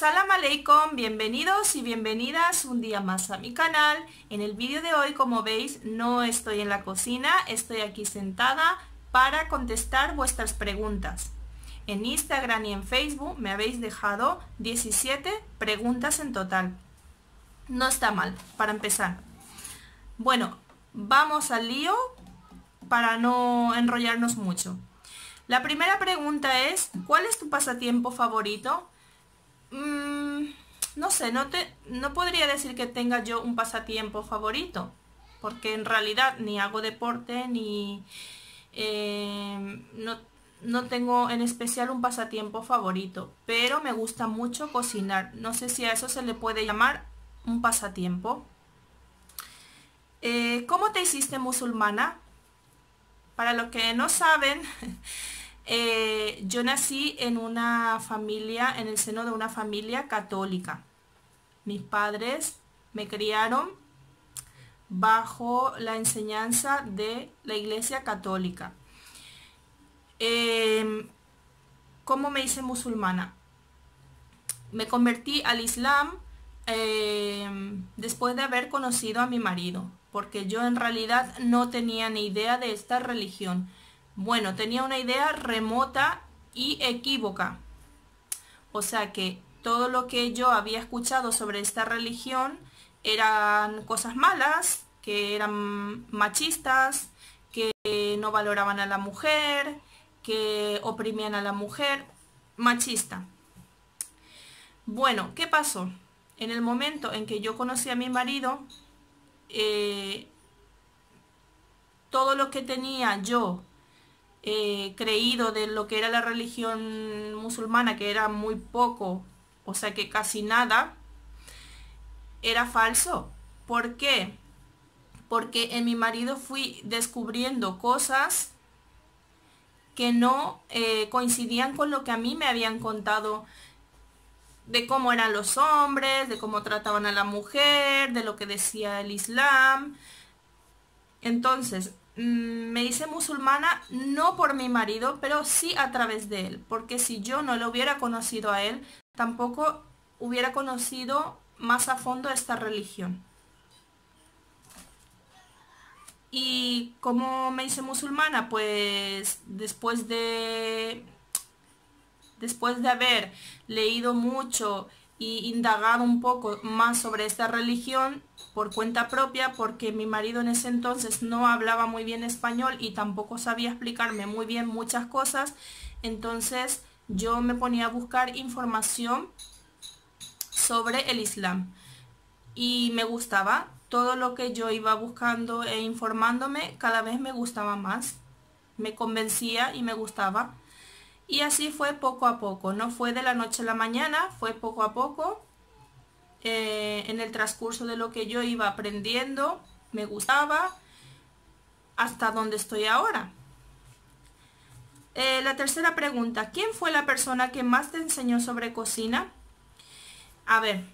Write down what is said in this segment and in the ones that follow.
Salam aleikum, bienvenidos y bienvenidas un día más a mi canal. En el vídeo de hoy, como veis, no estoy en la cocina, estoy aquí sentada para contestar vuestras preguntas. En Instagram y en Facebook me habéis dejado 17 preguntas en total. No está mal, para empezar. Bueno, vamos al lío para no enrollarnos mucho. La primera pregunta es, ¿cuál es tu pasatiempo favorito? No sé, no podría decir que tenga yo un pasatiempo favorito, porque en realidad ni hago deporte, ni no tengo en especial un pasatiempo favorito, pero me gusta mucho cocinar. No sé si a eso se le puede llamar un pasatiempo. ¿Cómo te hiciste musulmana? Para los que no saben, yo nací en una familia, en el seno de una familia católica. Mis padres me criaron bajo la enseñanza de la Iglesia Católica. ¿Cómo me hice musulmana? Me convertí al Islam después de haber conocido a mi marido, porque yo en realidad no tenía ni idea de esta religión. Bueno, tenía una idea remota y equívoca. O sea que todo lo que yo había escuchado sobre esta religión eran cosas malas, que eran machistas, que no valoraban a la mujer, que oprimían a la mujer, machista. Bueno, ¿qué pasó? En el momento en que yo conocí a mi marido, todo lo que tenía yo creído de lo que era la religión musulmana, que era muy poco, o sea que casi nada, era falso. ¿Por qué? Porque en mi marido fui descubriendo cosas que no coincidían con lo que a mí me habían contado de cómo eran los hombres, de cómo trataban a la mujer, de lo que decía el Islam. Entonces, me hice musulmana no por mi marido, pero sí a través de él, porque si yo no lo hubiera conocido a él, tampoco hubiera conocido más a fondo esta religión. ¿Y cómo me hice musulmana? Pues después de haber leído mucho y indagado un poco más sobre esta religión por cuenta propia, porque mi marido en ese entonces no hablaba muy bien español y tampoco sabía explicarme muy bien muchas cosas, entonces yo me ponía a buscar información sobre el Islam y me gustaba. Todo lo que yo iba buscando e informándome cada vez me gustaba más, me convencía y me gustaba. Y así fue poco a poco, no fue de la noche a la mañana, fue poco a poco, en el transcurso de lo que yo iba aprendiendo, me gustaba, hasta donde estoy ahora. La tercera pregunta, ¿quién fue la persona que más te enseñó sobre cocina? A ver,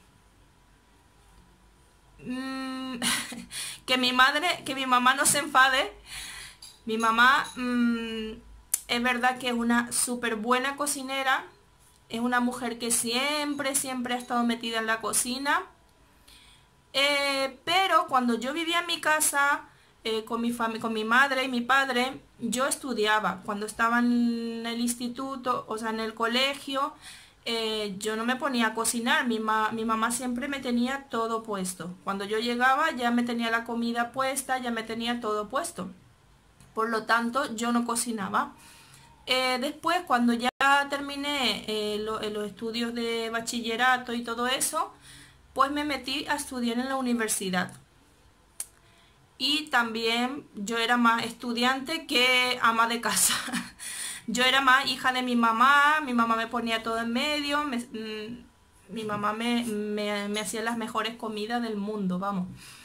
que mi mamá no se enfade. Mi mamá es verdad que es una súper buena cocinera, es una mujer que siempre ha estado metida en la cocina, pero cuando yo vivía en mi casa con mi madre y mi padre, yo estudiaba. Cuando estaba en el instituto, o sea, en el colegio, yo no me ponía a cocinar, mi mamá siempre me tenía todo puesto. Cuando yo llegaba ya me tenía la comida puesta, ya me tenía todo puesto. Por lo tanto, yo no cocinaba. Después, cuando ya terminé los estudios de bachillerato y todo eso, pues me metí a estudiar en la universidad. Y también yo era más estudiante que ama de casa. Yo era más hija de mi mamá me ponía todo en medio, mi mamá me hacía las mejores comidas del mundo, vamos.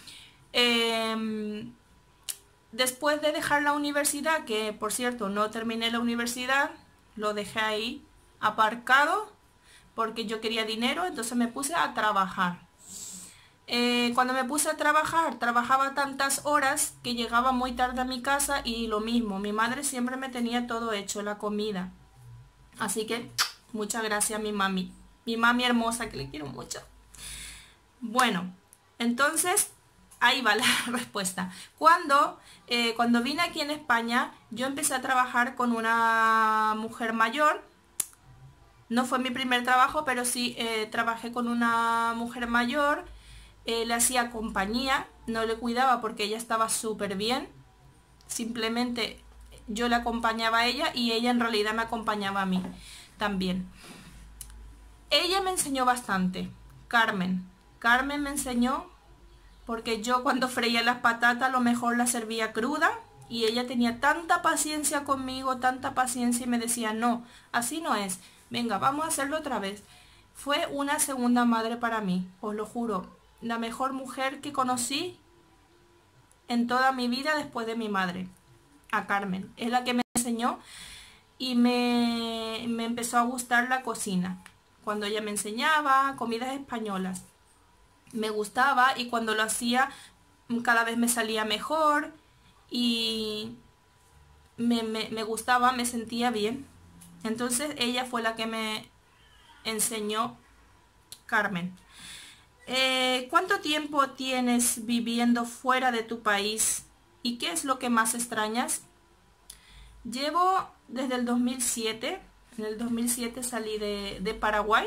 Después de dejar la universidad, que por cierto no terminé la universidad, lo dejé ahí aparcado porque yo quería dinero, entonces me puse a trabajar. Cuando me puse a trabajar, trabajaba tantas horas que llegaba muy tarde a mi casa y lo mismo, mi madre siempre me tenía todo hecho, la comida. Así que muchas gracias mi mami. Mi mami hermosa, que le quiero mucho. Bueno, entonces, ahí va la respuesta. Cuando vine aquí en España, yo empecé a trabajar con una mujer mayor. No fue mi primer trabajo, pero sí trabajé con una mujer mayor. Le hacía compañía, no le cuidaba porque ella estaba súper bien. Simplemente yo le acompañaba a ella y ella en realidad me acompañaba a mí también. Ella me enseñó bastante, Carmen. Carmen me enseñó porque yo cuando freía las patatas a lo mejor las servía cruda y ella tenía tanta paciencia conmigo, tanta paciencia y me decía, no, así no es, venga, vamos a hacerlo otra vez. Fue una segunda madre para mí, os lo juro, la mejor mujer que conocí en toda mi vida después de mi madre, a Carmen. Es la que me enseñó y me empezó a gustar la cocina. Cuando ella me enseñaba comidas españolas, me gustaba y cuando lo hacía cada vez me salía mejor y me gustaba, me sentía bien. Entonces ella fue la que me enseñó, Carmen. ¿Cuánto tiempo tienes viviendo fuera de tu país y qué es lo que más extrañas? Llevo desde el 2007. En el 2007 salí de Paraguay.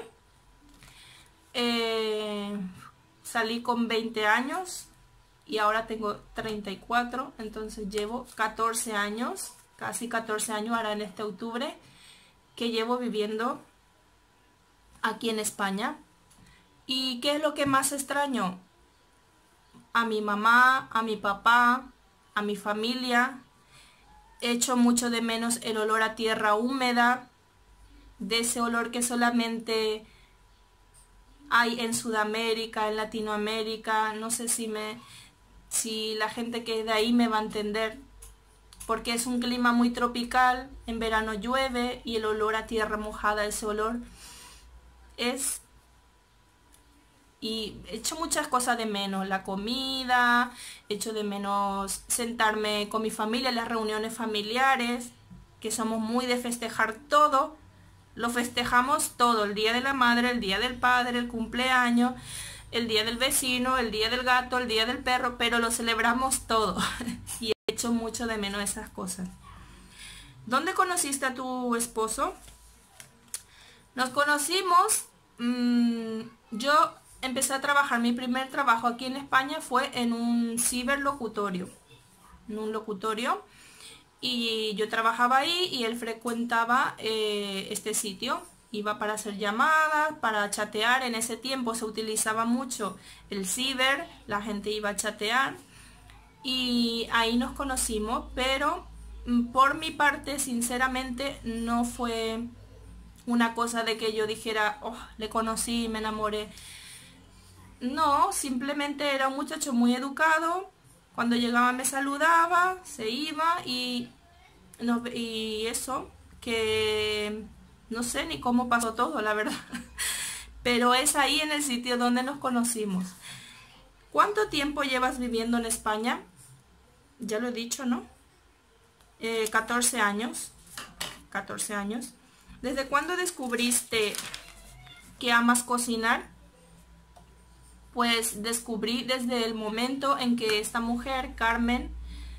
Salí con 20 años y ahora tengo 34, entonces llevo 14 años, casi 14 años ahora en este octubre, que llevo viviendo aquí en España. ¿Y qué es lo que más extraño? A mi mamá, a mi papá, a mi familia. Echo mucho de menos el olor a tierra húmeda, de ese olor que solamente hay en Sudamérica, en Latinoamérica. No sé si la gente que es de ahí me va a entender, porque es un clima muy tropical, en verano llueve y el olor a tierra mojada, ese olor es... Y echo muchas cosas de menos, la comida, echo de menos sentarme con mi familia en las reuniones familiares, que somos muy de festejar todo. Lo festejamos todo, el día de la madre, el día del padre, el cumpleaños, el día del vecino, el día del gato, el día del perro, pero lo celebramos todo. Y echo mucho de menos esas cosas. ¿Dónde conociste a tu esposo? Nos conocimos, yo empecé a trabajar, mi primer trabajo aquí en España fue en un ciberlocutorio, en un locutorio. Y yo trabajaba ahí y él frecuentaba este sitio. Iba para hacer llamadas, para chatear. En ese tiempo se utilizaba mucho el ciber, la gente iba a chatear. Y ahí nos conocimos, pero por mi parte, sinceramente, no fue una cosa de que yo dijera, oh, le conocí y me enamoré. No, simplemente era un muchacho muy educado. Cuando llegaba me saludaba, se iba y eso, que no sé ni cómo pasó todo, la verdad. Pero es ahí en el sitio donde nos conocimos. ¿Cuánto tiempo llevas viviendo en España? Ya lo he dicho, ¿no? 14 años. 14 años. ¿Desde cuándo descubriste que amas cocinar? Pues descubrí desde el momento en que esta mujer, Carmen,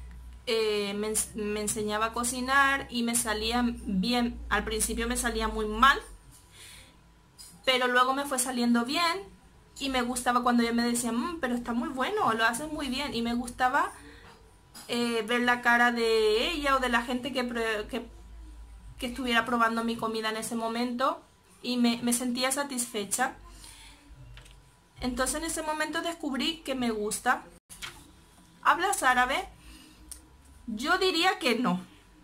me enseñaba a cocinar y me salía bien. Al principio me salía muy mal, pero luego me fue saliendo bien y me gustaba cuando ella me decía, pero está muy bueno, lo haces muy bien. Y me gustaba ver la cara de ella o de la gente que estuviera probando mi comida en ese momento y me sentía satisfecha. Entonces en ese momento descubrí que me gusta. ¿Hablas árabe? Yo diría que no.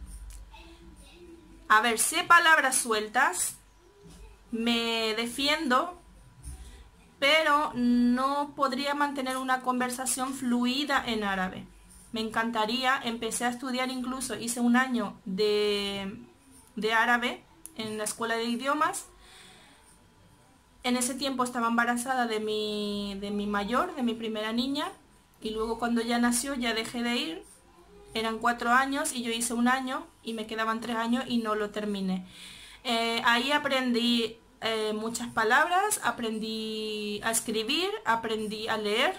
A ver, sé palabras sueltas, me defiendo, pero no podría mantener una conversación fluida en árabe. Me encantaría, empecé a estudiar incluso, hice un año de árabe en la escuela de idiomas. En ese tiempo estaba embarazada de mi mayor, de mi primera niña, y luego cuando ya nació ya dejé de ir. Eran 4 años y yo hice un año y me quedaban 3 años y no lo terminé. Ahí aprendí muchas palabras, aprendí a escribir, aprendí a leer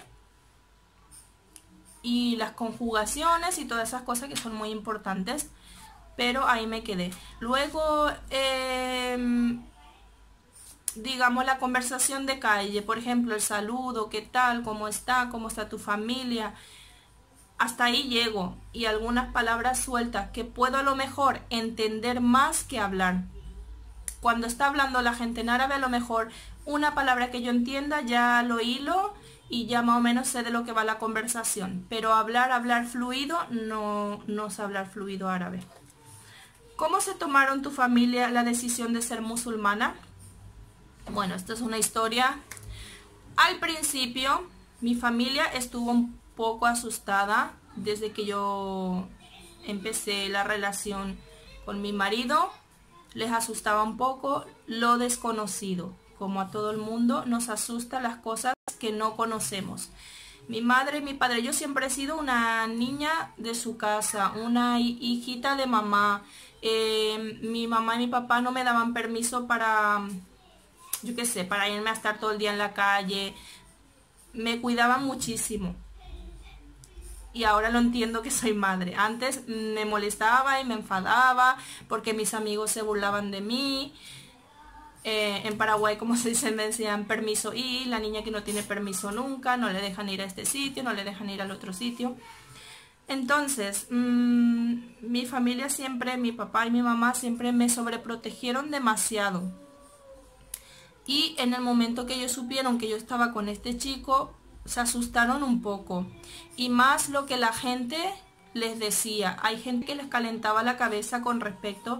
y las conjugaciones y todas esas cosas que son muy importantes, pero ahí me quedé. Luego, digamos, la conversación de calle, por ejemplo, el saludo, ¿qué tal? ¿Cómo está tu familia? Hasta ahí llego, y algunas palabras sueltas que puedo a lo mejor entender más que hablar. Cuando está hablando la gente en árabe, a lo mejor una palabra que yo entienda ya lo hilo y ya más o menos sé de lo que va la conversación. Pero hablar fluido, no sé hablar fluido árabe. ¿Cómo se tomaron tu familia la decisión de ser musulmana? Bueno, esta es una historia. Al principio, mi familia estuvo un poco asustada desde que yo empecé la relación con mi marido. Les asustaba un poco lo desconocido. Como a todo el mundo, nos asusta las cosas que no conocemos. Mi madre y mi padre, yo siempre he sido una niña de su casa, una hijita de mamá. Mi mamá y mi papá no me daban permiso para, yo qué sé, para irme a estar todo el día en la calle. Me cuidaban muchísimo. Y ahora lo entiendo que soy madre. Antes me molestaba y me enfadaba porque mis amigos se burlaban de mí. En Paraguay, como se dice, me decían permiso ir, la niña que no tiene permiso nunca, no le dejan ir a este sitio, no le dejan ir al otro sitio. Entonces, mi familia siempre, mi papá y mi mamá siempre me sobreprotegieron demasiado. Y en el momento que ellos supieron que yo estaba con este chico, se asustaron un poco. Y más lo que la gente les decía. Hay gente que les calentaba la cabeza con respecto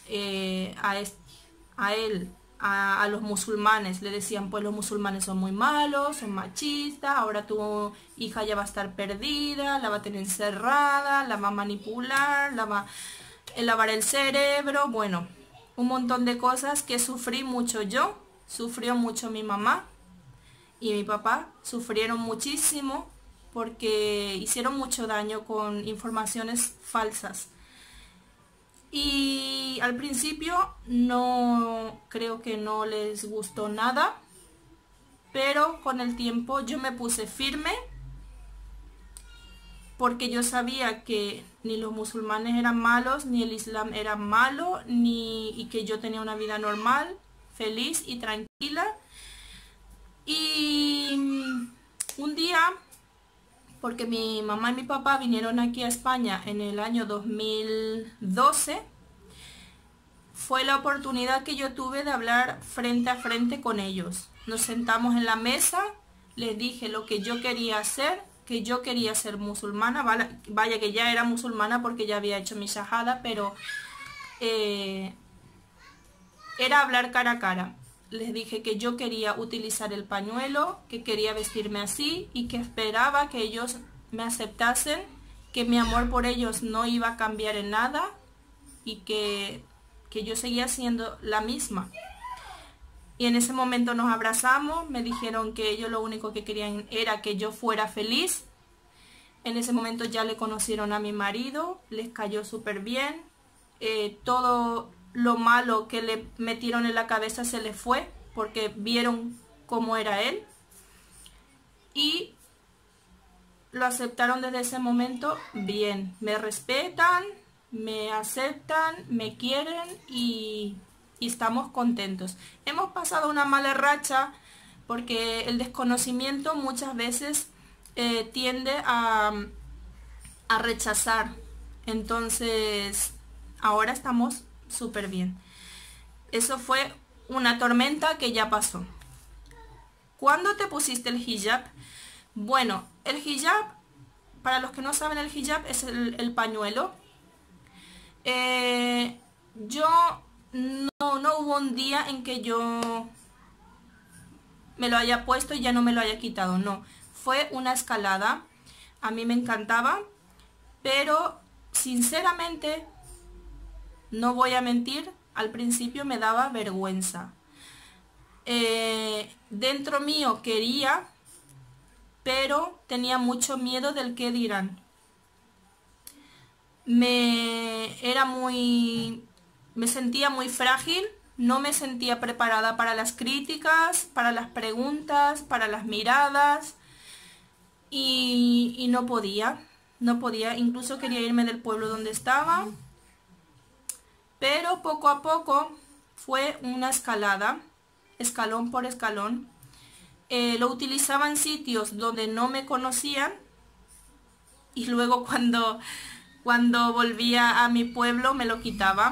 a él, a los musulmanes. Le decían, pues los musulmanes son muy malos, son machistas, ahora tu hija ya va a estar perdida, la va a tener encerrada, la va a manipular, la va a lavar el cerebro. Bueno, un montón de cosas que sufrí mucho yo, sufrió mucho mi mamá y mi papá, sufrieron muchísimo porque hicieron mucho daño con informaciones falsas. Y al principio no creo que no les gustó nada, pero con el tiempo yo me puse firme porque yo sabía que ni los musulmanes eran malos, ni el Islam era malo, y que yo tenía una vida normal, feliz y tranquila. Y un día, porque mi mamá y mi papá vinieron aquí a España en el año 2012, fue la oportunidad que yo tuve de hablar frente a frente con ellos. Nos sentamos en la mesa, les dije lo que yo quería hacer, que yo quería ser musulmana, vaya que ya era musulmana porque ya había hecho mi shahada, pero era hablar cara a cara. Les dije que yo quería utilizar el pañuelo, que quería vestirme así y que esperaba que ellos me aceptasen, que mi amor por ellos no iba a cambiar en nada y que yo seguía siendo la misma. Y en ese momento nos abrazamos, me dijeron que ellos lo único que querían era que yo fuera feliz. En ese momento ya le conocieron a mi marido, les cayó súper bien, todo lo malo que le metieron en la cabeza se le fue porque vieron cómo era él y lo aceptaron desde ese momento bien. Me respetan, me aceptan, me quieren y estamos contentos. Hemos pasado una mala racha porque el desconocimiento muchas veces tiende a rechazar. Entonces ahora estamos súper bien. Eso fue una tormenta que ya pasó. ¿Cuándo te pusiste el hijab? Bueno, el hijab, para los que no saben, el hijab es el pañuelo. Yo no hubo un día en que yo me lo haya puesto y ya no me lo haya quitado, no. Fue una escalada. A mí me encantaba, pero sinceramente, no voy a mentir, al principio me daba vergüenza. Dentro mío quería, pero tenía mucho miedo del qué dirán. Me sentía muy frágil no me sentía preparada para las críticas, para las preguntas, para las miradas y no podía, incluso quería irme del pueblo donde estaba, pero poco a poco fue una escalada, escalón por escalón. Lo utilizaba en sitios donde no me conocían y luego cuando volvía a mi pueblo me lo quitaba.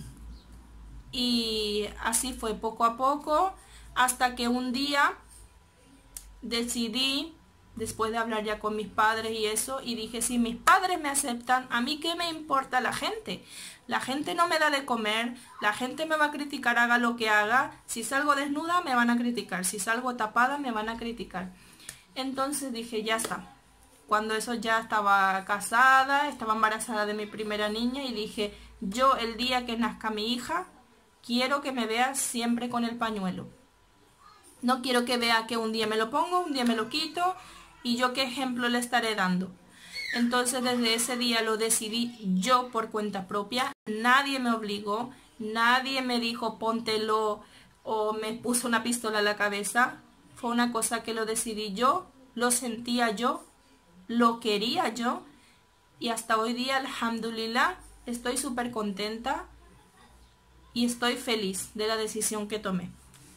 Y así fue poco a poco hasta que un día decidí, después de hablar ya con mis padres y eso, y dije, si mis padres me aceptan, ¿a mí qué me importa la gente? La gente no me da de comer, la gente me va a criticar haga lo que haga, si salgo desnuda me van a criticar, si salgo tapada me van a criticar. Entonces dije, ya está. Cuando eso ya estaba casada, estaba embarazada de mi primera niña y dije, yo el día que nazca mi hija, quiero que me vea siempre con el pañuelo. No quiero que vea que un día me lo pongo, un día me lo quito y yo qué ejemplo le estaré dando. Entonces desde ese día lo decidí yo por cuenta propia. Nadie me obligó, nadie me dijo póntelo o me puso una pistola a la cabeza. Fue una cosa que lo decidí yo, lo sentía yo, lo quería yo y hasta hoy día, alhamdulillah, estoy súper contenta y estoy feliz de la decisión que tomé.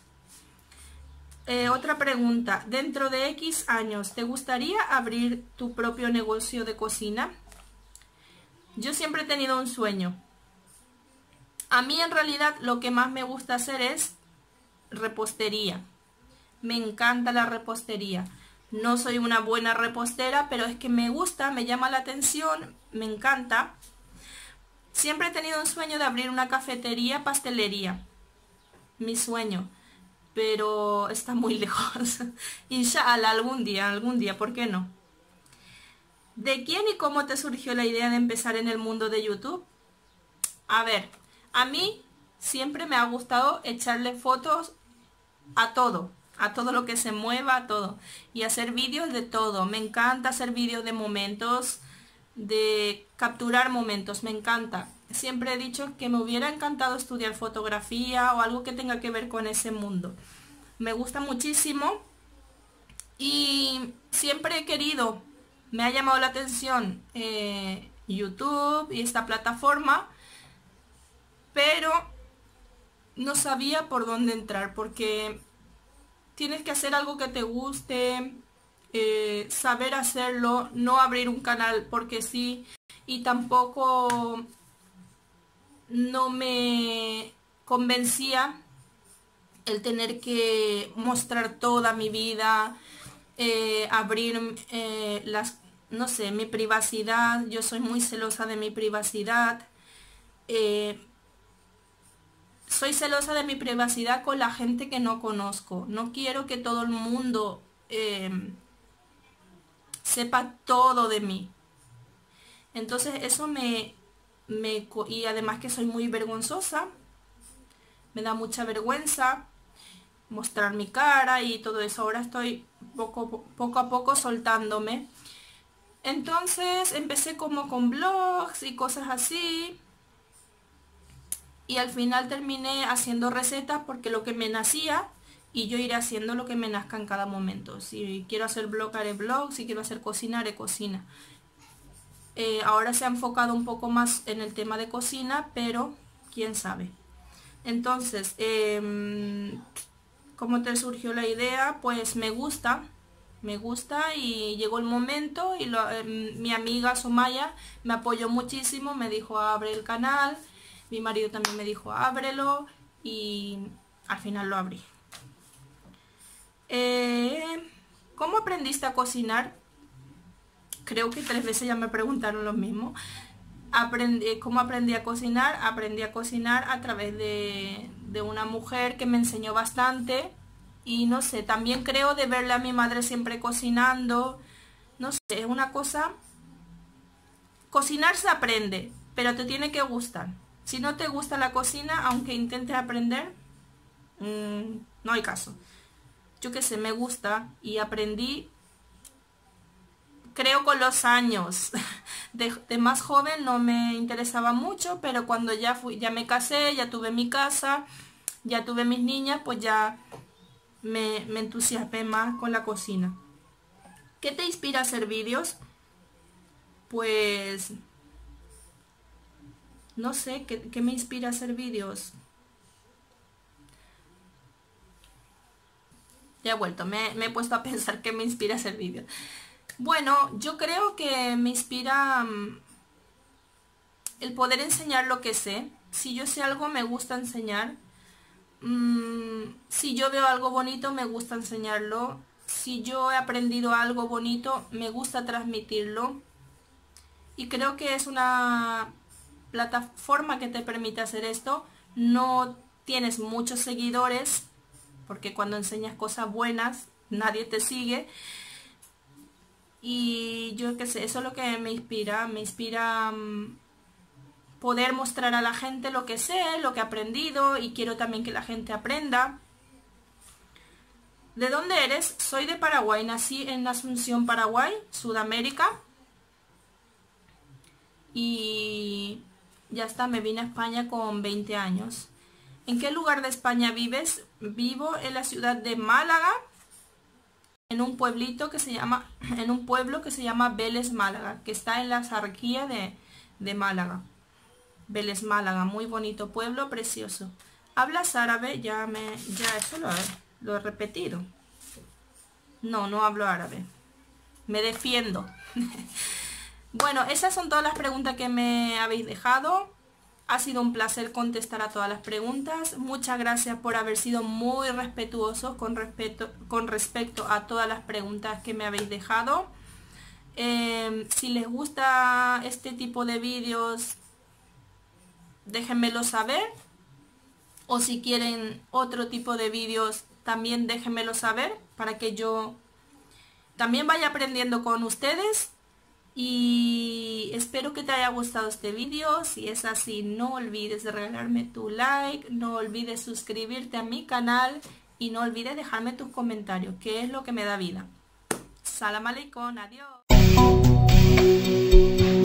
Otra pregunta, dentro de X años, ¿te gustaría abrir tu propio negocio de cocina? Yo siempre he tenido un sueño. A mí en realidad lo que más me gusta hacer es repostería. Me encanta la repostería. No soy una buena repostera, pero es que me gusta, me llama la atención, me encanta. Siempre he tenido un sueño de abrir una cafetería, pastelería. Mi sueño. Pero está muy lejos. Inshallah, algún día, ¿por qué no? ¿De quién y cómo te surgió la idea de empezar en el mundo de YouTube? A ver, a mí siempre me ha gustado echarle fotos a todo lo que se mueva, a todo. Y hacer vídeos de todo. Me encanta hacer vídeos de momentos, de capturar momentos, me encanta. Siempre he dicho que me hubiera encantado estudiar fotografía o algo que tenga que ver con ese mundo. Me gusta muchísimo y siempre he querido, me ha llamado la atención YouTube y esta plataforma, pero no sabía por dónde entrar porque tienes que hacer algo que te guste, saber hacerlo, no abrir un canal porque sí, y tampoco no me convencía el tener que mostrar toda mi vida, abrir no sé, mi privacidad. Yo soy muy celosa de mi privacidad. Soy celosa de mi privacidad con la gente que no conozco. No quiero que todo el mundo sepa todo de mí. Entonces eso y además que soy muy vergonzosa, me da mucha vergüenza mostrar mi cara y todo eso. Ahora estoy poco a poco soltándome. Entonces empecé como con blogs y cosas así. Y al final terminé haciendo recetas porque lo que me nacía y yo iré haciendo lo que me nazca en cada momento. Si quiero hacer blog, haré blog. Si quiero hacer cocina, haré cocina. Ahora se ha enfocado un poco más en el tema de cocina, pero quién sabe. Entonces, ¿cómo te surgió la idea? Pues me gusta y llegó el momento y mi amiga Somaya me apoyó muchísimo, me dijo abre el canal, mi marido también me dijo ábrelo y al final lo abrí. ¿Cómo aprendiste a cocinar? Creo que 3 veces ya me preguntaron lo mismo. ¿Cómo aprendí a cocinar? Aprendí a cocinar a través de una mujer que me enseñó bastante. Y no sé, también creo de verle a mi madre siempre cocinando. No sé, es una cosa... Cocinar se aprende, pero te tiene que gustar. Si no te gusta la cocina, aunque intentes aprender, no hay caso. Yo qué sé, me gusta y aprendí... Creo con los años. De más joven no me interesaba mucho, pero cuando ya me casé, ya tuve mi casa, ya tuve mis niñas, pues ya me entusiasmé más con la cocina. ¿Qué te inspira a hacer vídeos? Pues no sé, ¿qué me inspira a hacer vídeos? Ya he vuelto, me he puesto a pensar qué me inspira a hacer vídeos. Bueno, yo creo que me inspira el poder enseñar lo que sé. Si yo sé algo, me gusta enseñar. Si yo veo algo bonito, me gusta enseñarlo. Si yo he aprendido algo bonito, me gusta transmitirlo. Y creo que es una plataforma que te permite hacer esto. No tienes muchos seguidores, porque cuando enseñas cosas buenas, nadie te sigue. Y yo qué sé, eso es lo que me inspira. Me inspira poder mostrar a la gente lo que sé, lo que he aprendido, y quiero también que la gente aprenda. ¿De dónde eres? Soy de Paraguay, nací en Asunción, Paraguay, Sudamérica. Y ya está, me vine a España con 20 años. ¿En qué lugar de España vives? Vivo en la ciudad de Málaga, en un pueblo que se llama Vélez Málaga, que está en la Sarquía de Málaga. Vélez Málaga, muy bonito pueblo, precioso. ¿Hablas árabe? Ya eso lo he repetido. No hablo árabe. Me defiendo. Bueno, esas son todas las preguntas que me habéis dejado. Ha sido un placer contestar a todas las preguntas. Muchas gracias por haber sido muy respetuosos con respecto a todas las preguntas que me habéis dejado. Si les gusta este tipo de vídeos, déjenmelo saber. O si quieren otro tipo de vídeos, también déjenmelo saber para que yo también vaya aprendiendo con ustedes. Y espero que te haya gustado este vídeo. Si es así, no olvides de regalarme tu like, no olvides suscribirte a mi canal y no olvides dejarme tus comentarios, que es lo que me da vida. Salam aleikum, adiós.